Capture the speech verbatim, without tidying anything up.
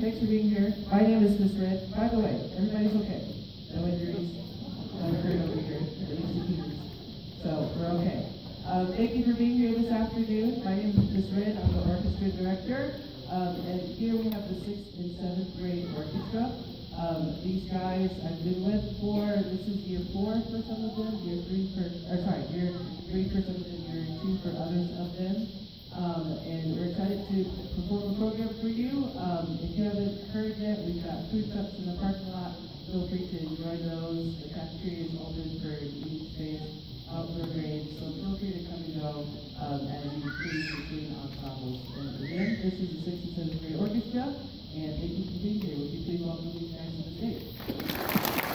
Thanks for being here. My name is Miss Red. By the way, everybody's okay. No injuries. No hurt over here. At least the keepers. So we're okay. Um, thank you for being here this afternoon. My name is Miss Red. I'm the orchestra director. Um, and here we have the sixth and seventh grade orchestra. Um, these guys I've been with for, this is year four for some of them, year three for, or sorry, year three for some of them, year two for others of them. Um, and we're excited to perform a program for you. Um, if you haven't heard yet, we've got food trucks in the parking lot. Feel free to enjoy those. The cafeteria is open for eating space, outdoor grades, so feel free to come and go um, as you choose between ensembles. And again, this is the sixth and seventh grade orchestra, and thank you for being here. Would you please welcome these guys to the stage?